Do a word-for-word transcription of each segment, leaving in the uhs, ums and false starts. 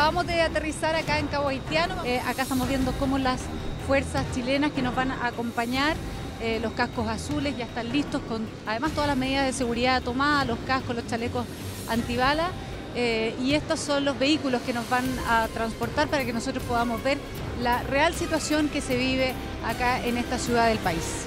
Acabamos de aterrizar acá en Cabo Haitiano. Eh, acá estamos viendo cómo las fuerzas chilenas que nos van a acompañar, eh, los cascos azules ya están listos con además todas las medidas de seguridad tomadas, los cascos, los chalecos antibalas. Eh, y estos son los vehículos que nos van a transportar para que nosotros podamos ver la real situación que se vive acá en esta ciudad del país.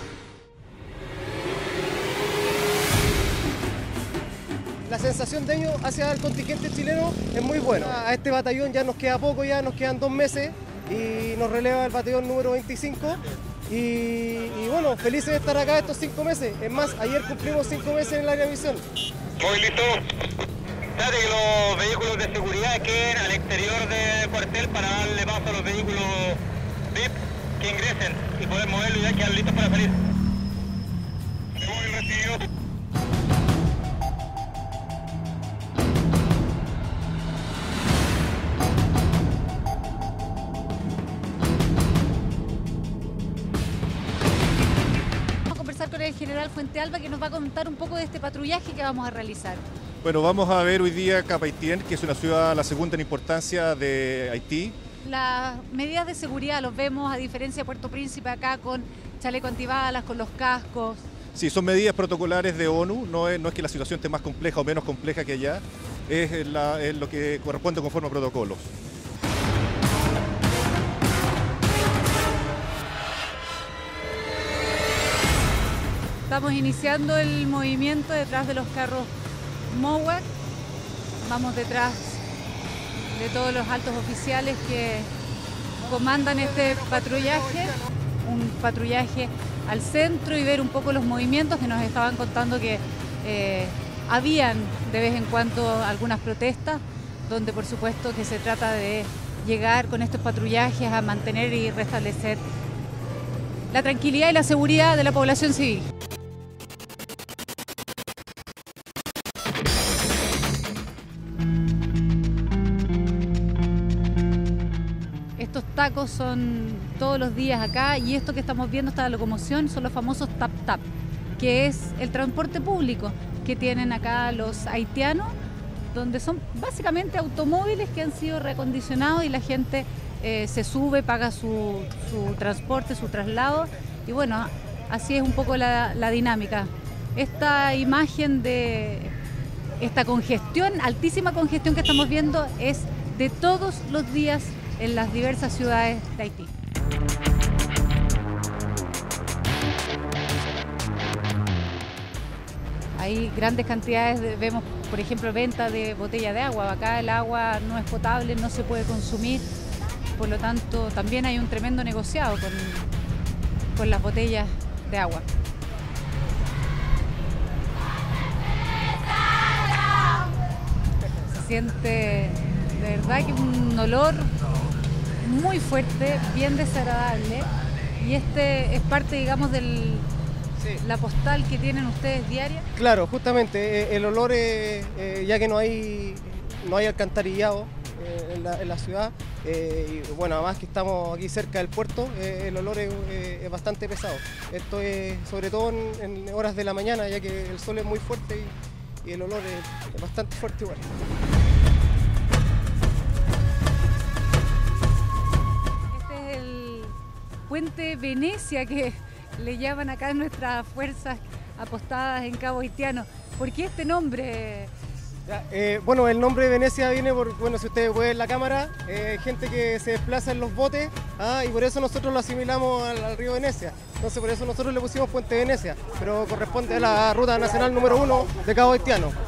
La sensación de ello hacia el contingente chileno es muy buena. A este batallón ya nos queda poco, ya nos quedan dos meses y nos releva el batallón número veinticinco. Y, y bueno, felices de estar acá estos cinco meses. Es más, ayer cumplimos cinco meses en el área de misión. Muy listo. Trate que los vehículos de seguridad queden al exterior del cuartel para darle paso a los vehículos V I P que ingresen y poder moverlos y ya quedar listos para salir. Muy recibido. Con el general Fuentealba, que nos va a contar un poco de este patrullaje que vamos a realizar. Bueno, vamos a ver hoy día Cap Haitien, que es una ciudad la segunda en importancia de Haití. Las medidas de seguridad los vemos, a diferencia de Puerto Príncipe, acá con chaleco antibalas, con los cascos. Sí, son medidas protocolares de ONU, no es, no es que la situación esté más compleja o menos compleja que allá, es, la, es lo que corresponde conforme a protocolos. Estamos iniciando el movimiento detrás de los carros MOWAC. Vamos detrás de todos los altos oficiales que comandan este patrullaje. Un patrullaje al centro y ver un poco los movimientos que nos estaban contando que eh, habían de vez en cuando algunas protestas, donde por supuesto que se trata de llegar con estos patrullajes a mantener y restablecer la tranquilidad y la seguridad de la población civil. Estos tacos son todos los días acá y esto que estamos viendo, esta locomoción, son los famosos tap-tap, que es el transporte público que tienen acá los haitianos, donde son básicamente automóviles que han sido reacondicionados y la gente eh, se sube, paga su, su transporte, su traslado y bueno, así es un poco la, la dinámica. Esta imagen de esta congestión, altísima congestión que estamos viendo es de todos los días en las diversas ciudades de Haití. Hay grandes cantidades, de, vemos por ejemplo venta de botella de agua. Acá el agua no es potable, no se puede consumir, por lo tanto también hay un tremendo negociado con, con las botellas de agua. Se siente de verdad que un olor muy fuerte, bien desagradable, y este es parte, digamos, de sí. la postal que tienen ustedes diaria. Claro, justamente, el olor, eh, eh, ya que no hay, no hay alcantarillado eh, en, la, en la ciudad, eh, y bueno, además que estamos aquí cerca del puerto, eh, el olor es, eh, es bastante pesado. Esto es sobre todo en, en horas de la mañana, ya que el sol es muy fuerte y, y el olor es, es bastante fuerte igual. Puente Venecia, que le llaman acá nuestras fuerzas apostadas en Cabo Haitiano. ¿Por qué este nombre? Eh, bueno, el nombre de Venecia viene por, bueno, si ustedes ven la cámara, eh, gente que se desplaza en los botes, ah, y por eso nosotros lo asimilamos al, al río Venecia. Entonces por eso nosotros le pusimos Puente Venecia, pero corresponde a la ruta nacional número uno de Cabo Haitiano.